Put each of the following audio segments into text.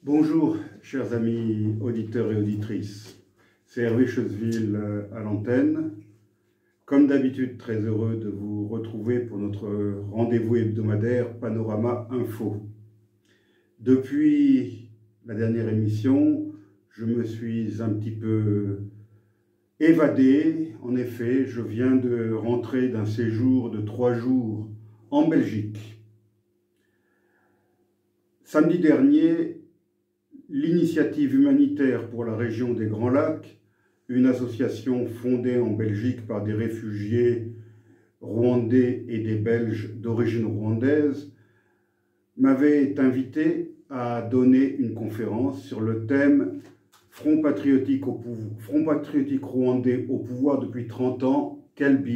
Bonjour, chers amis auditeurs et auditrices. C'est Hervé Chesville à l'antenne. Comme d'habitude, très heureux de vous retrouver pour notre rendez-vous hebdomadaire Panorama Info. Depuis la dernière émission, je me suis un petit peu évadé. En effet, je viens de rentrer d'un séjour de 3 jours en Belgique. Samedi dernier, l'initiative humanitaire pour la région des Grands Lacs, une association fondée en Belgique par des réfugiés rwandais et des Belges d'origine rwandaise, m'avait invité à donner une conférence sur le thème « Front patriotique rwandais au pouvoir depuis 30 ans, quel bilan ?»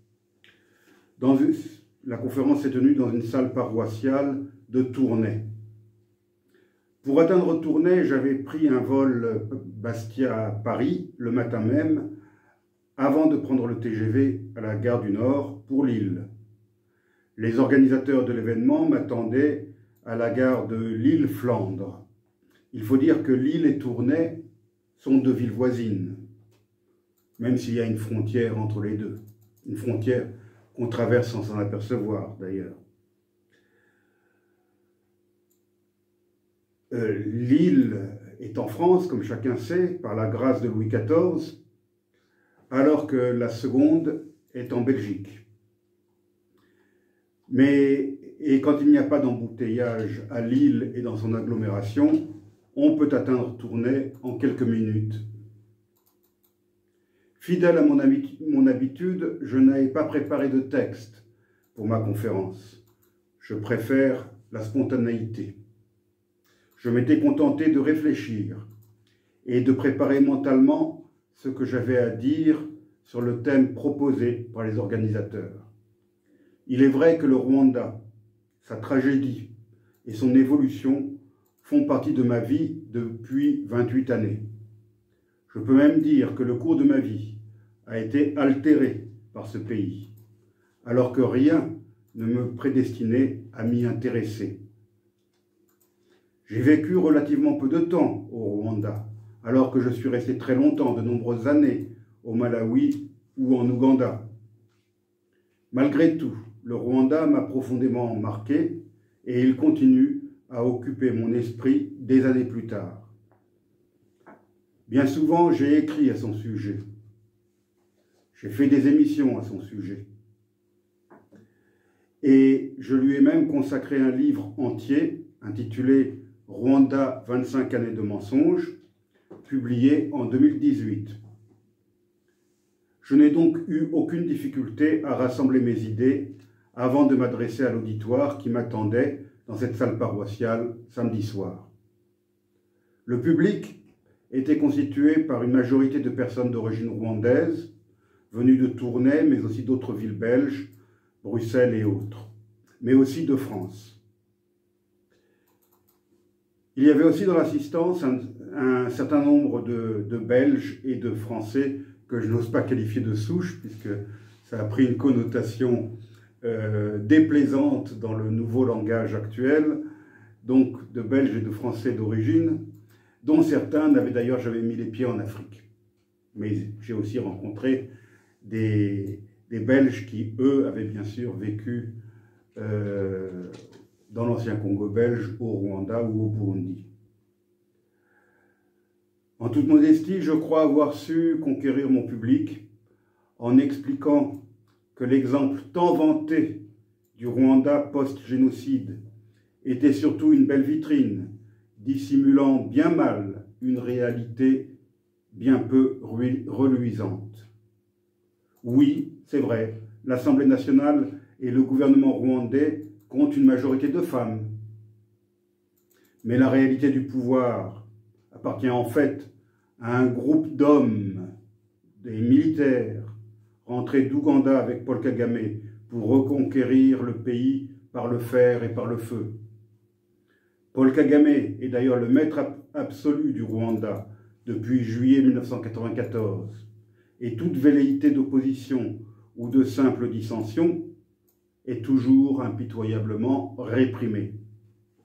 La conférence s'est tenue dans une salle paroissiale de Tournai. Pour atteindre Tournai, j'avais pris un vol Bastia-Paris le matin même, avant de prendre le TGV à la gare du Nord pour Lille. Les organisateurs de l'événement m'attendaient à la gare de Lille-Flandre. Il faut dire que Lille et Tournai sont deux villes voisines, même s'il y a une frontière entre les deux, une frontière qu'on traverse sans s'en apercevoir d'ailleurs. Lille est en France, comme chacun sait, par la grâce de Louis XIV, alors que la seconde est en Belgique. Et quand il n'y a pas d'embouteillage à Lille et dans son agglomération, on peut atteindre Tournai en quelques minutes. Fidèle à mon habitude, je n'avais pas préparé de texte pour ma conférence. Je préfère la spontanéité. Je m'étais contenté de réfléchir et de préparer mentalement ce que j'avais à dire sur le thème proposé par les organisateurs. Il est vrai que le Rwanda, sa tragédie et son évolution font partie de ma vie depuis 28 années. Je peux même dire que le cours de ma vie a été altéré par ce pays, alors que rien ne me prédestinait à m'y intéresser. J'ai vécu relativement peu de temps au Rwanda, alors que je suis resté très longtemps, de nombreuses années, au Malawi ou en Ouganda. Malgré tout, le Rwanda m'a profondément marqué et il continue à occuper mon esprit des années plus tard. Bien souvent, j'ai écrit à son sujet. J'ai fait des émissions à son sujet. Et je lui ai même consacré un livre entier intitulé « Rwanda, 25 années de mensonges », publié en 2018. Je n'ai donc eu aucune difficulté à rassembler mes idées avant de m'adresser à l'auditoire qui m'attendait dans cette salle paroissiale samedi soir. Le public était constitué par une majorité de personnes d'origine rwandaise, venues de Tournai, mais aussi d'autres villes belges, Bruxelles et autres, mais aussi de France. Il y avait aussi dans l'assistance un certain nombre de Belges et de Français que je n'ose pas qualifier de souche, puisque ça a pris une connotation déplaisante dans le nouveau langage actuel, donc de Belges et de Français d'origine, dont certains n'avaient d'ailleurs jamais mis les pieds en Afrique. Mais j'ai aussi rencontré des Belges qui, eux, avaient bien sûr vécu dans l'ancien Congo belge, au Rwanda ou au Burundi. En toute modestie, je crois avoir su conquérir mon public en expliquant que l'exemple tant vanté du Rwanda post-génocide était surtout une belle vitrine, dissimulant bien mal une réalité bien peu reluisante. Oui, c'est vrai, l'Assemblée nationale et le gouvernement rwandais comptent une majorité de femmes. Mais la réalité du pouvoir appartient en fait à un groupe d'hommes, des militaires, rentrés d'Ouganda avec Paul Kagame pour reconquérir le pays par le fer et par le feu. Paul Kagame est d'ailleurs le maître absolu du Rwanda depuis juillet 1994, et toute velléité d'opposition ou de simple dissension est toujours impitoyablement réprimée.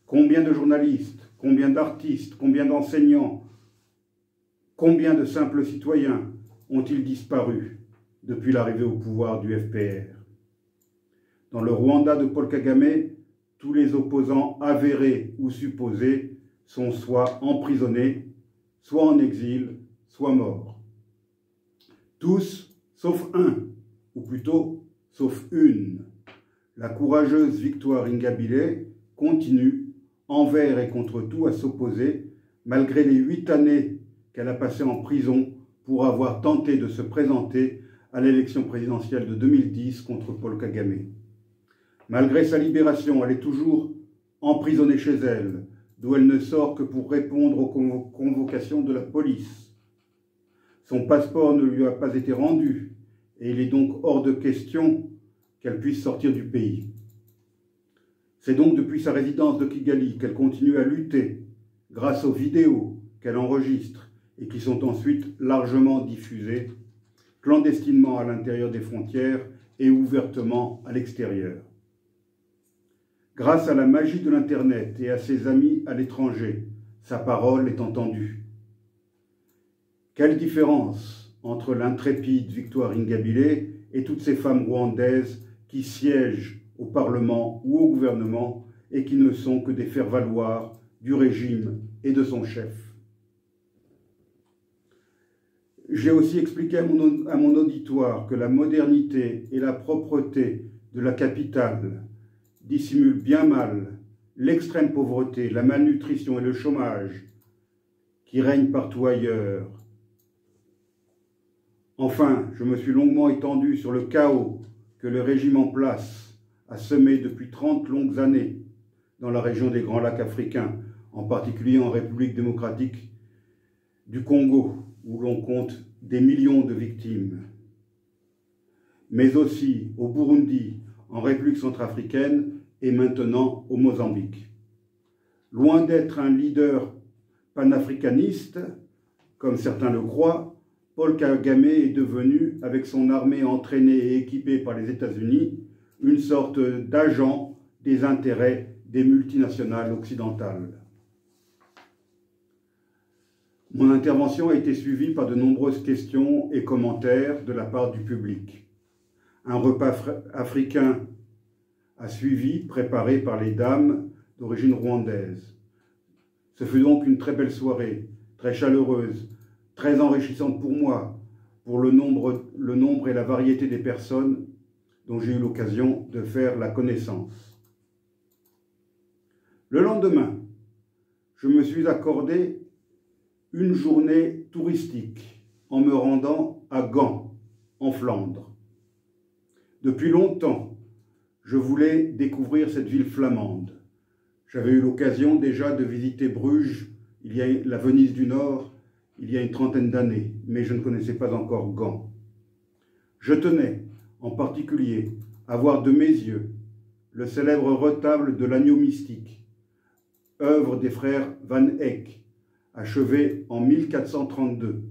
Combien de journalistes, combien d'artistes, combien d'enseignants, combien de simples citoyens ont-ils disparu depuis l'arrivée au pouvoir du FPR? Dans le Rwanda de Paul Kagame, tous les opposants avérés ou supposés sont soit emprisonnés, soit en exil, soit morts. Tous, sauf un, ou plutôt, sauf une. La courageuse Victoire Ingabire continue, envers et contre tout, à s'opposer, malgré les 8 années qu'elle a passées en prison pour avoir tenté de se présenter à l'élection présidentielle de 2010 contre Paul Kagame. Malgré sa libération, elle est toujours emprisonnée chez elle, d'où elle ne sort que pour répondre aux convocations de la police. Son passeport ne lui a pas été rendu, et il est donc hors de question qu'elle puisse sortir du pays. C'est donc depuis sa résidence de Kigali qu'elle continue à lutter, grâce aux vidéos qu'elle enregistre et qui sont ensuite largement diffusées, clandestinement à l'intérieur des frontières et ouvertement à l'extérieur. Grâce à la magie de l'Internet et à ses amis à l'étranger, sa parole est entendue. Quelle différence entre l'intrépide Victoire Ingabire et toutes ces femmes rwandaises qui siègent au Parlement ou au gouvernement et qui ne sont que des faire-valoir du régime et de son chef. J'ai aussi expliqué à mon auditoire que la modernité et la propreté de la capitale dissimulent bien mal l'extrême pauvreté, la malnutrition et le chômage qui règnent partout ailleurs. Enfin, je me suis longuement étendu sur le chaos que le régime en place a semé depuis 30 longues années dans la région des Grands Lacs africains, en particulier en République démocratique du Congo, où l'on compte des millions de victimes, mais aussi au Burundi, en République centrafricaine et maintenant au Mozambique. Loin d'être un leader panafricaniste, comme certains le croient, Paul Kagame est devenu, avec son armée entraînée et équipée par les États-Unis, une sorte d'agent des intérêts des multinationales occidentales. Mon intervention a été suivie par de nombreuses questions et commentaires de la part du public. Un repas africain a suivi, préparé par les dames d'origine rwandaise. Ce fut donc une très belle soirée, très chaleureuse, très enrichissante pour moi, pour le nombre et la variété des personnes dont j'ai eu l'occasion de faire la connaissance. Le lendemain, je me suis accordé une journée touristique en me rendant à Gand, en Flandre. Depuis longtemps, je voulais découvrir cette ville flamande. J'avais eu l'occasion déjà de visiter Bruges, la Venise du Nord, il y a une trentaine d'années, mais je ne connaissais pas encore Gand. Je tenais, en particulier, à voir de mes yeux le célèbre retable de l'agneau mystique, œuvre des frères Van Eyck, achevé en 1432.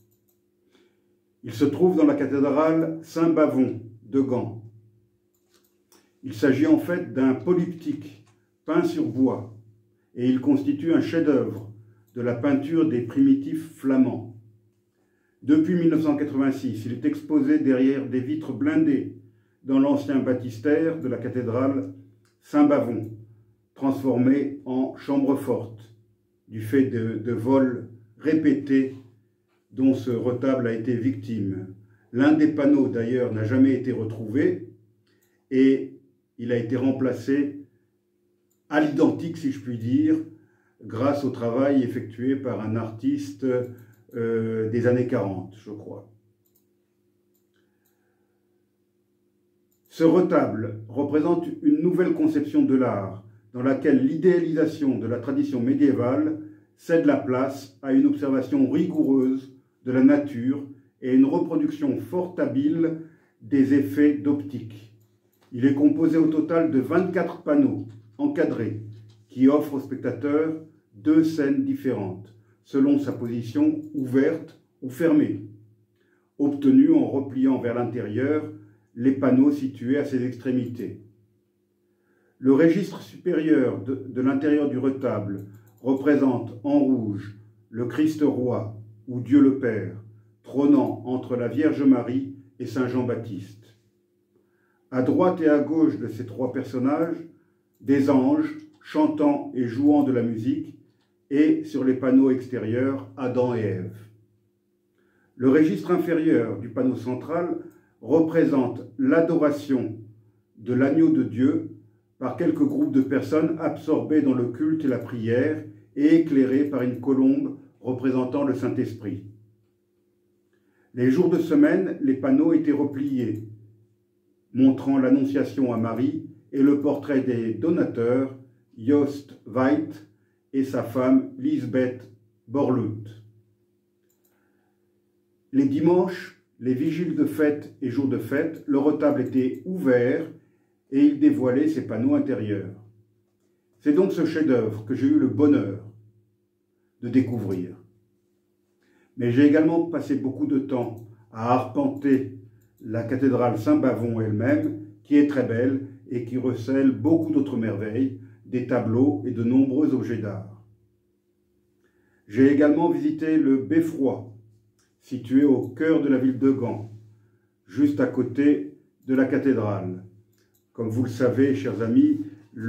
Il se trouve dans la cathédrale Saint-Bavon de Gand. Il s'agit en fait d'un polyptyque peint sur bois et il constitue un chef-d'œuvre de la peinture des primitifs flamands. Depuis 1986, il est exposé derrière des vitres blindées dans l'ancien baptistère de la cathédrale Saint-Bavon, transformé en chambre forte, du fait de vols répétés dont ce retable a été victime. L'un des panneaux, d'ailleurs, n'a jamais été retrouvé et il a été remplacé à l'identique, si je puis dire, grâce au travail effectué par un artiste des années 40, je crois. Ce retable représente une nouvelle conception de l'art, dans laquelle l'idéalisation de la tradition médiévale cède la place à une observation rigoureuse de la nature et une reproduction fort habile des effets d'optique. Il est composé au total de 24 panneaux encadrés qui offrent au spectateur 2 scènes différentes, selon sa position ouverte ou fermée, obtenue en repliant vers l'intérieur les panneaux situés à ses extrémités. Le registre supérieur de l'intérieur du retable représente en rouge le Christ roi ou Dieu le Père, trônant entre la Vierge Marie et Saint Jean-Baptiste. À droite et à gauche de ces trois personnages, des anges chantant et jouant de la musique, et sur les panneaux extérieurs, Adam et Ève. Le registre inférieur du panneau central représente l'adoration de l'agneau de Dieu par quelques groupes de personnes absorbées dans le culte et la prière et éclairées par une colombe représentant le Saint-Esprit. Les jours de semaine, les panneaux étaient repliés, montrant l'Annonciation à Marie et le portrait des donateurs, Jost Veit et sa femme Lisbeth Borluth. Les dimanches, les vigiles de fête et jours de fête, le retable était ouvert et il dévoilait ses panneaux intérieurs. C'est donc ce chef-d'œuvre que j'ai eu le bonheur de découvrir. Mais j'ai également passé beaucoup de temps à arpenter la cathédrale Saint-Bavon elle-même, qui est très belle et qui recèle beaucoup d'autres merveilles, des tableaux et de nombreux objets d'art. J'ai également visité le Beffroi, situé au cœur de la ville de Gand, juste à côté de la cathédrale. Comme vous le savez, chers amis,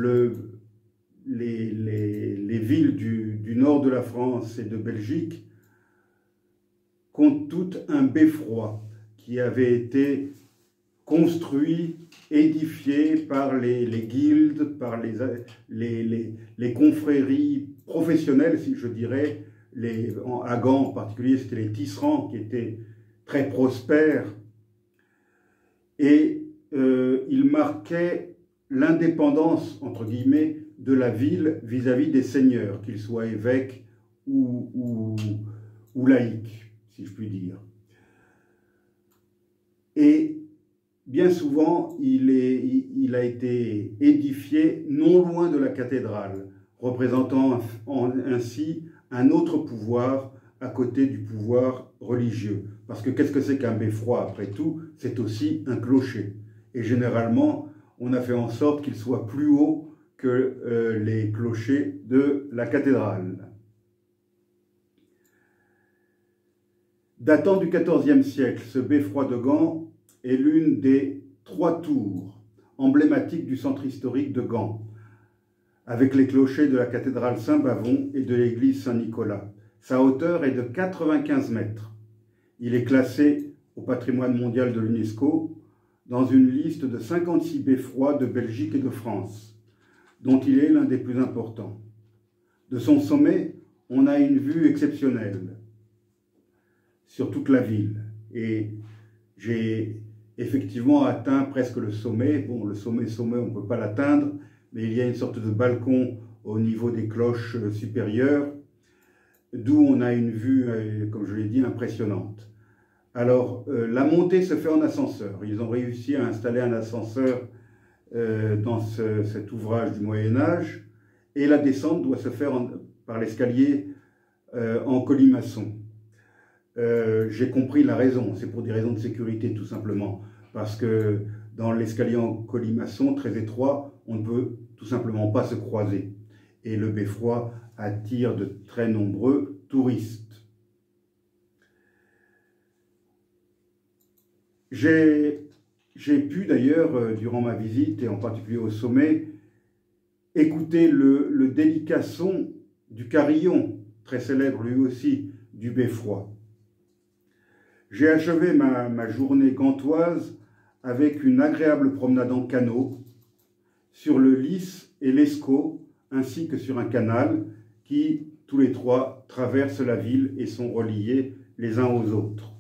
les villes du nord de la France et de Belgique comptent toutes un beffroi qui avait été construit, édifié par les guildes, par les confréries professionnelles, si je dirais. À Gand en particulier, c'était les tisserands qui étaient très prospères. Et il marquait l'indépendance, entre guillemets, de la ville vis-à-vis des seigneurs, qu'ils soient évêques ou laïcs, si je puis dire. Et bien souvent, il a été édifié non loin de la cathédrale, représentant ainsi un autre pouvoir à côté du pouvoir religieux. Parce que qu'est-ce que c'est qu'un beffroi, après tout? C'est aussi un clocher. Et généralement, on a fait en sorte qu'il soit plus haut que les clochers de la cathédrale. Datant du XIVe siècle, ce beffroi de Gand est l'une des 3 tours emblématiques du centre historique de Gand, avec les clochers de la cathédrale Saint-Bavon et de l'église Saint-Nicolas. Sa hauteur est de 95 mètres. Il est classé au patrimoine mondial de l'UNESCO dans une liste de 56 beffrois de Belgique et de France, dont il est l'un des plus importants. De son sommet, on a une vue exceptionnelle sur toute la ville. Et j'ai effectivement atteint presque le sommet. Bon, le sommet, on ne peut pas l'atteindre, mais il y a une sorte de balcon au niveau des cloches supérieures, d'où on a une vue, comme je l'ai dit, impressionnante. Alors, la montée se fait en ascenseur. Ils ont réussi à installer un ascenseur dans cet ouvrage du Moyen-Âge, et la descente doit se faire par l'escalier en colimaçon. J'ai compris la raison, c'est pour des raisons de sécurité tout simplement, parce que dans l'escalier en colimaçon très étroit, on ne peut tout simplement pas se croiser. Et le beffroi attire de très nombreux touristes. J'ai pu d'ailleurs, durant ma visite, et en particulier au sommet, écouter le délicat son du carillon, très célèbre lui aussi, du beffroi. J'ai achevé ma journée gantoise avec une agréable promenade en canot sur le Lys et l'Escaut, ainsi que sur un canal qui, tous les trois, traversent la ville et sont reliés les uns aux autres.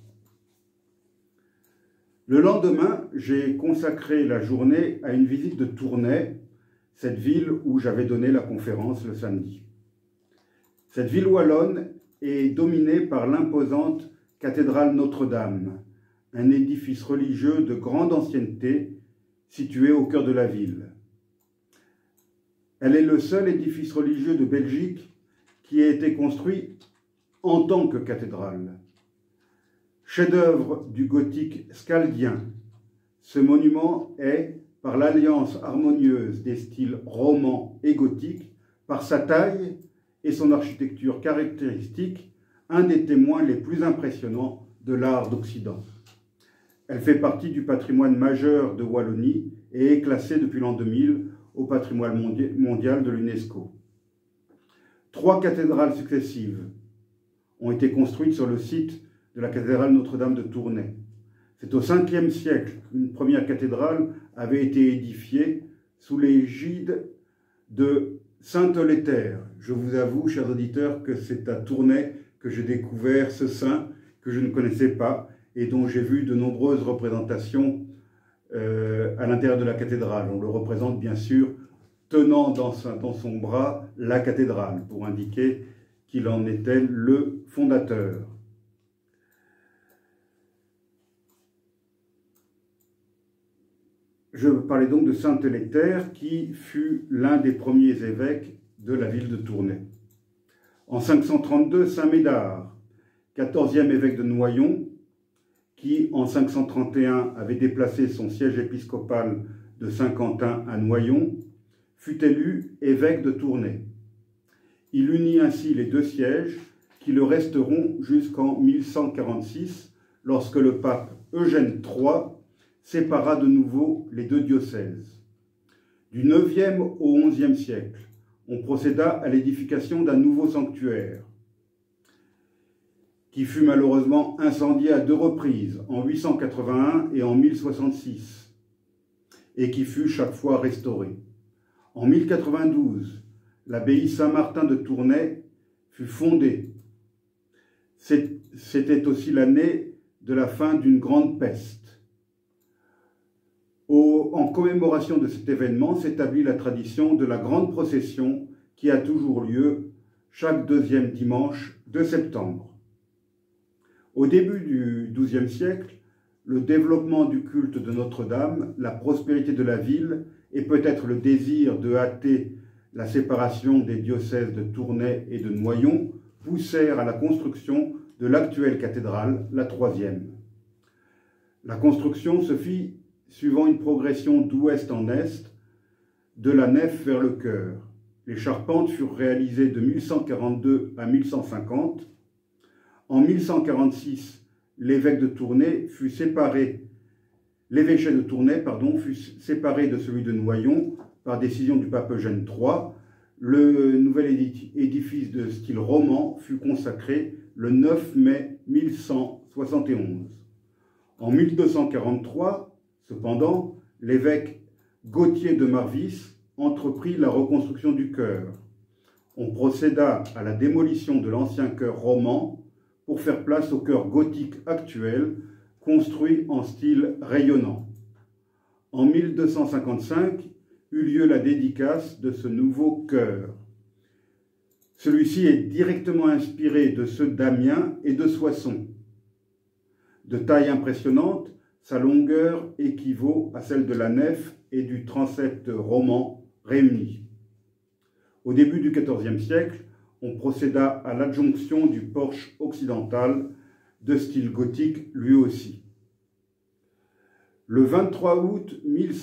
Le lendemain, j'ai consacré la journée à une visite de Tournai, cette ville où j'avais donné la conférence le samedi. Cette ville wallonne est dominée par l'imposante cathédrale Notre-Dame, un édifice religieux de grande ancienneté situé au cœur de la ville. Elle est le seul édifice religieux de Belgique qui a été construit en tant que cathédrale. Chef-d'œuvre du gothique scaldien, ce monument est, par l'alliance harmonieuse des styles roman et gothique, par sa taille et son architecture caractéristique, un des témoins les plus impressionnants de l'art d'Occident. Elle fait partie du patrimoine majeur de Wallonie et est classée depuis l'an 2000 au patrimoine mondial de l'UNESCO. 3 cathédrales successives ont été construites sur le site de la cathédrale Notre-Dame de Tournai. C'est au 5e siècle qu'une première cathédrale avait été édifiée sous l'égide de saint Olétère. Je vous avoue, chers auditeurs, que c'est à Tournai que j'ai découvert ce saint que je ne connaissais pas et dont j'ai vu de nombreuses représentations à l'intérieur de la cathédrale. On le représente bien sûr tenant dans son bras la cathédrale pour indiquer qu'il en était le fondateur. Je parlais donc de saint Olétère qui fut l'un des premiers évêques de la ville de Tournai. En 532, saint Médard, 14e évêque de Noyon, qui en 531 avait déplacé son siège épiscopal de Saint-Quentin à Noyon, fut élu évêque de Tournai. Il unit ainsi les 2 sièges qui le resteront jusqu'en 1146, lorsque le pape Eugène III sépara de nouveau les 2 diocèses. Du 9e au 11e siècle, on procéda à l'édification d'un nouveau sanctuaire, qui fut malheureusement incendié à 2 reprises, en 881 et en 1066, et qui fut chaque fois restauré. En 1092, l'abbaye Saint-Martin de Tournai fut fondée. C'était aussi l'année de la fin d'une grande peste. En commémoration de cet événement s'établit la tradition de la grande procession qui a toujours lieu chaque 2e dimanche de septembre. Au début du XIIe siècle, le développement du culte de Notre-Dame, la prospérité de la ville et peut-être le désir de hâter la séparation des diocèses de Tournai et de Noyon poussèrent à la construction de l'actuelle cathédrale, la 3e. La construction se fit suivant une progression d'ouest en est, de la nef vers le chœur. Les charpentes furent réalisées de 1142 à 1150. En 1146, l'évêché de Tournai fut séparé de celui de Noyon par décision du pape Eugène III. Le nouvel édifice de style roman fut consacré le 9 mai 1171. En 1243, cependant, l'évêque Gauthier de Marvis entreprit la reconstruction du chœur. On procéda à la démolition de l'ancien chœur roman pour faire place au chœur gothique actuel, construit en style rayonnant. En 1255 eut lieu la dédicace de ce nouveau chœur. Celui-ci est directement inspiré de ceux d'Amiens et de Soissons. De taille impressionnante, sa longueur équivaut à celle de la nef et du transept roman réunis. Au début du XIVe siècle, on procéda à l'adjonction du porche occidental, de style gothique lui aussi. Le 23 août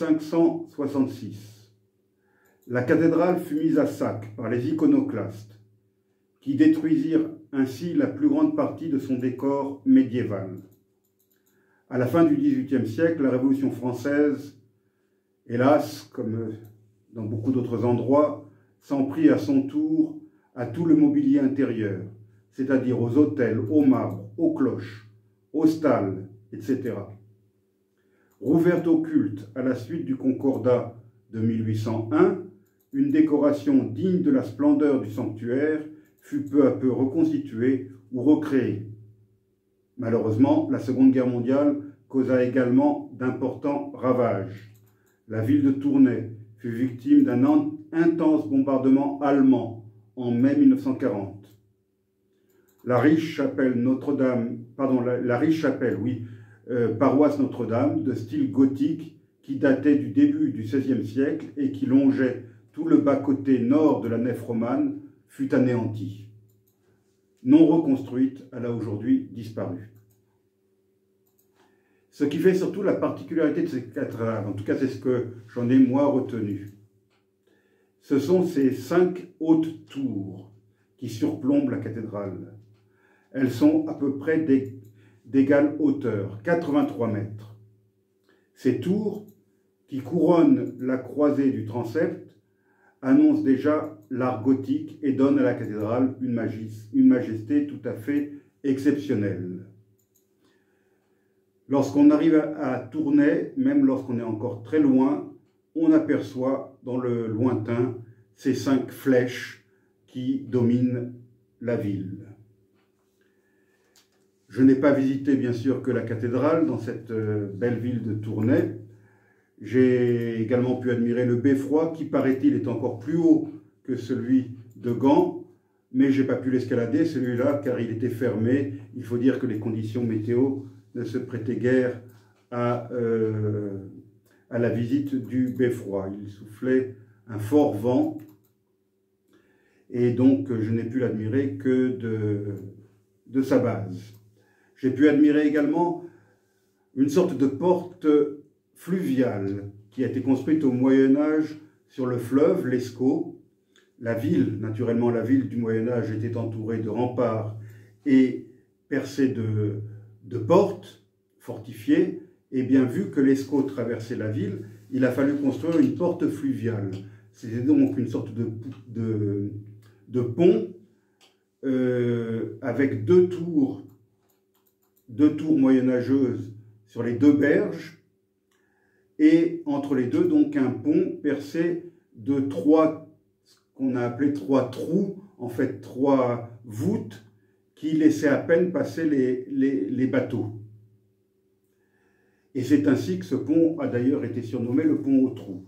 1566, la cathédrale fut mise à sac par les iconoclastes, qui détruisirent ainsi la plus grande partie de son décor médiéval. À la fin du XVIIIe siècle, la Révolution française, hélas, comme dans beaucoup d'autres endroits, s'en prit à son tour à tout le mobilier intérieur, c'est-à-dire aux autels, aux marbres, aux cloches, aux stalles, etc. Rouverte au culte à la suite du Concordat de 1801, une décoration digne de la splendeur du sanctuaire fut peu à peu reconstituée ou recréée. Malheureusement, la Seconde Guerre mondiale causa également d'importants ravages. La ville de Tournai fut victime d'un intense bombardement allemand en mai 1940. La riche chapelle paroisse Notre-Dame, de style gothique, qui datait du début du XVIe siècle et qui longeait tout le bas-côté nord de la nef romane, fut anéantie. Non reconstruite, elle a aujourd'hui disparu. Ce qui fait surtout la particularité de cette cathédrale, en tout cas c'est ce que j'en ai moi retenu, ce sont ces 5 hautes tours qui surplombent la cathédrale. Elles sont à peu près d'égale hauteur, 83 mètres. Ces tours, qui couronnent la croisée du transept, annoncent déjà l'art gothique et donnent à la cathédrale une majesté tout à fait exceptionnelle. Lorsqu'on arrive à Tournai, même lorsqu'on est encore très loin, on aperçoit dans le lointain ces 5 flèches qui dominent la ville. Je n'ai pas visité bien sûr que la cathédrale dans cette belle ville de Tournai. J'ai également pu admirer le beffroi qui, paraît-il, est encore plus haut que celui de Gand, mais je n'ai pas pu l'escalader, celui-là, car il était fermé. Il faut dire que les conditions météo ne se prêtaient guère à la visite du beffroi. Il soufflait un fort vent, et donc je n'ai pu l'admirer que de sa base. J'ai pu admirer également une sorte de porte fluviale qui a été construite au Moyen-Âge sur le fleuve l'Escaut. La ville, naturellement la ville du Moyen-Âge, était entourée de remparts et percée de portes fortifiées. Et bien vu que l'Escaut traversait la ville, il a fallu construire une porte fluviale. C'était donc une sorte de pont avec deux tours moyenâgeuses sur les 2 berges, et entre les deux, donc un pont percé de 3, ce qu'on a appelé 3 trous, en fait 3 voûtes, qui laissaient à peine passer les bateaux. Et c'est ainsi que ce pont a d'ailleurs été surnommé le pont aux trous.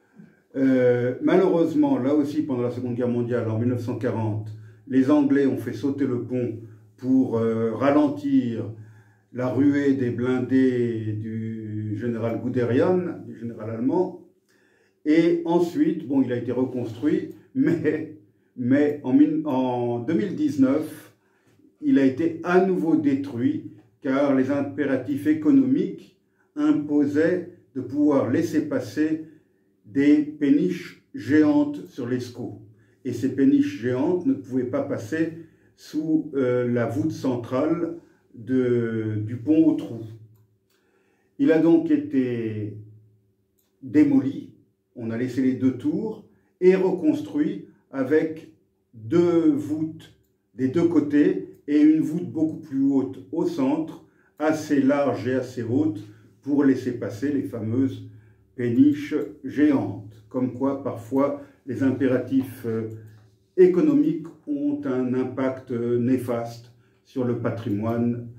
Malheureusement, là aussi, pendant la Seconde Guerre mondiale, en 1940, les Anglais ont fait sauter le pont pour ralentir la ruée des blindés du général Guderian, du général allemand. Et ensuite, bon, il a été reconstruit, mais en 2019, il a été à nouveau détruit, car les impératifs économiques imposaient de pouvoir laisser passer des péniches géantes sur l'Escaut. Et ces péniches géantes ne pouvaient pas passer sous la voûte centrale du pont aux trous. Il a donc été démoli, on a laissé les 2 tours, et reconstruit avec 2 voûtes des 2 côtés et une voûte beaucoup plus haute au centre, assez large et assez haute pour laisser passer les fameuses péniches géantes. Comme quoi, parfois, les impératifs économiques ont un impact néfaste sur le patrimoine,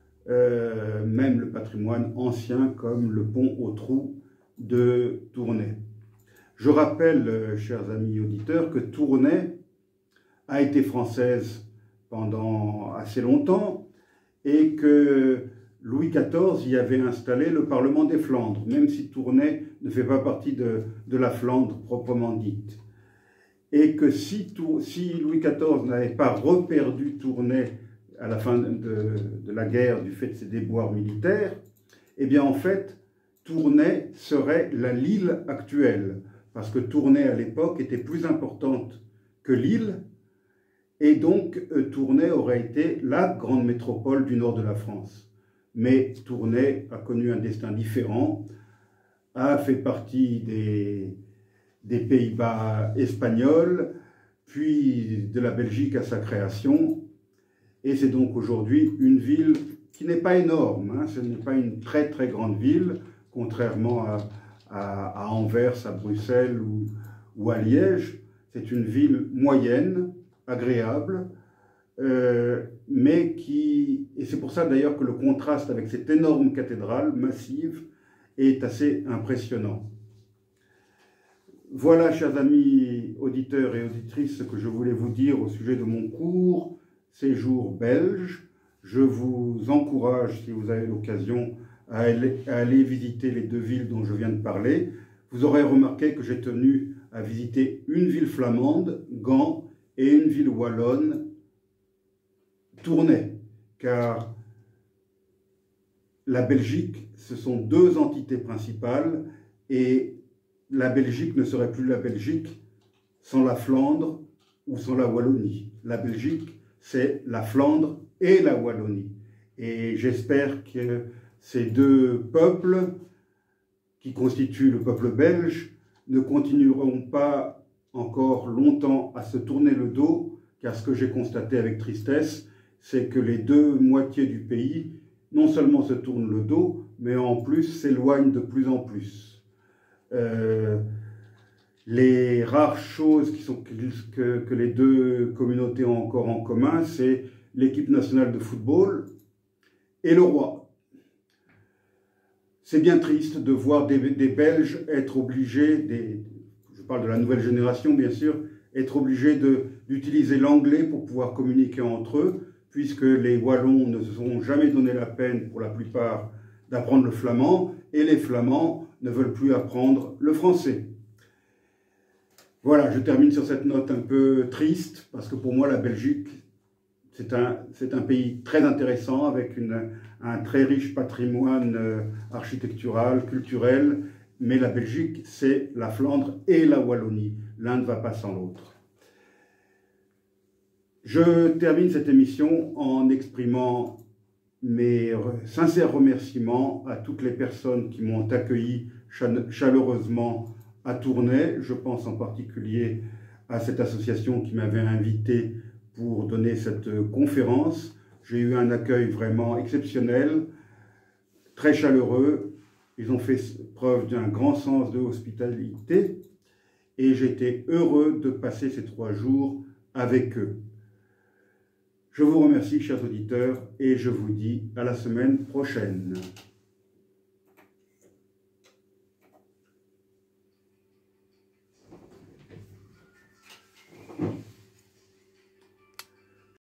même le patrimoine ancien comme le pont aux trous de Tournai. Je rappelle, chers amis auditeurs, que Tournai a été française pendant assez longtemps et que Louis XIV y avait installé le Parlement des Flandres, même si Tournai ne fait pas partie de la Flandre proprement dite. Et que si Louis XIV n'avait pas reperdu Tournai à la fin de la guerre du fait de ses déboires militaires, eh bien en fait, Tournai serait la Lille actuelle, parce que Tournai à l'époque était plus importante que Lille, et donc Tournai aurait été la grande métropole du nord de la France. Mais Tournai a connu un destin différent, a fait partie des Pays-Bas espagnols, puis de la Belgique à sa création, et c'est donc aujourd'hui une ville qui n'est pas énorme, hein, ce n'est pas une très très grande ville, contrairement à Anvers, à Bruxelles ou à Liège. C'est une ville moyenne, agréable, mais et c'est pour ça d'ailleurs que le contraste avec cette énorme cathédrale massive est assez impressionnant. Voilà, chers amis auditeurs et auditrices, ce que je voulais vous dire au sujet de mon court séjour belge. Je vous encourage, si vous avez l'occasion, à aller visiter les 2 villes dont je viens de parler. Vous aurez remarqué que j'ai tenu à visiter une ville flamande, Gand, et une ville wallonne, Tournai, car la Belgique, ce sont deux entités principales et la Belgique ne serait plus la Belgique sans la Flandre ou sans la Wallonie. La Belgique, c'est la Flandre et la Wallonie. Et j'espère que ces deux peuples, qui constituent le peuple belge, ne continueront pas encore longtemps à se tourner le dos, car ce que j'ai constaté avec tristesse, c'est que les deux moitiés du pays, non seulement se tournent le dos, mais en plus s'éloignent de plus en plus. Les rares choses que les deux communautés ont encore en commun, c'est l'équipe nationale de football et le roi. C'est bien triste de voir des Belges être obligés, je parle de la nouvelle génération bien sûr, être obligés d'utiliser l'anglais pour pouvoir communiquer entre eux, puisque les Wallons ne se sont jamais donné la peine, pour la plupart, d'apprendre le flamand, et les Flamands ne veulent plus apprendre le français. Voilà, je termine sur cette note un peu triste, parce que pour moi, la Belgique, c'est un pays très intéressant, avec un très riche patrimoine architectural, culturel, mais la Belgique, c'est la Flandre et la Wallonie. L'un ne va pas sans l'autre. Je termine cette émission en exprimant mes sincères remerciements à toutes les personnes qui m'ont accueilli chaleureusement à Tournai. Je pense en particulier à cette association qui m'avait invité pour donner cette conférence. J'ai eu un accueil vraiment exceptionnel, très chaleureux. Ils ont fait preuve d'un grand sens de hospitalité et j'étais heureux de passer ces 3 jours avec eux. Je vous remercie, chers auditeurs, et je vous dis à la semaine prochaine.